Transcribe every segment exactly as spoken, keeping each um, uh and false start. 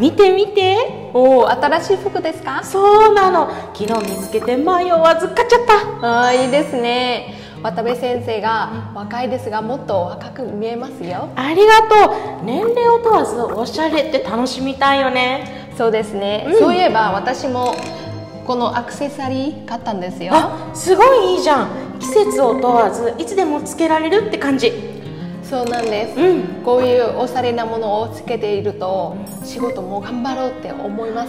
見て見て。 おお、新しい服ですか？ そうなの。昨日見つけて迷わず買っちゃった。 ああ、いいですね。渡部先生が若いですがもっと若く見えますよ。 ありがとう。年齢を問わずおしゃれって楽しみたいよね。 そうですね、うん、そういえば私もこのアクセサリー買ったんですよ。 あ、すごいいいじゃん。季節を問わずいつでもつけられるって感じ。 そうなんです、うん、こういうおしゃれなものをつけていると仕事も頑張ろうって思います。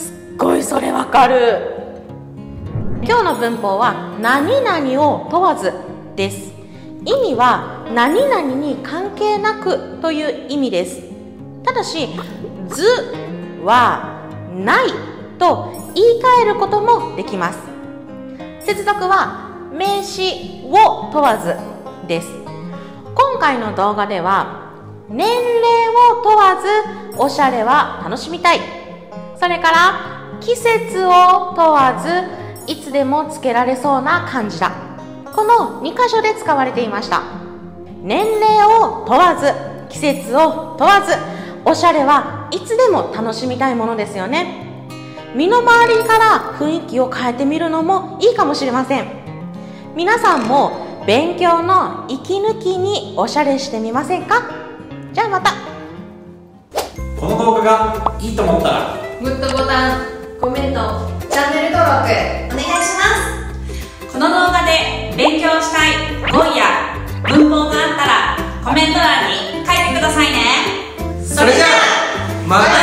すっごいそれわかる。今日の文法は何々を問わずです。意味は何々に関係なくという意味です。ただしずはないと言い換えることもできます。接続は名詞を問わずです。今回の動画では年齢を問わずおしゃれは楽しみたい、それから季節を問わずいつでもつけられそうな感じだ、このに箇所で使われていました。年齢を問わず季節を問わずおしゃれはいつでも楽しみたいものですよね。身の回りから雰囲気を変えてみるのもいいかもしれません。皆さんも勉強の息抜きにおしゃれしてみませんか？じゃあまた。 この動画がいいと思ったらグッドボタン、コメント、チャンネル登録お願いします。 この動画で勉強したい語彙や文法があったらコメント欄に書いてくださいね。 それじゃあまた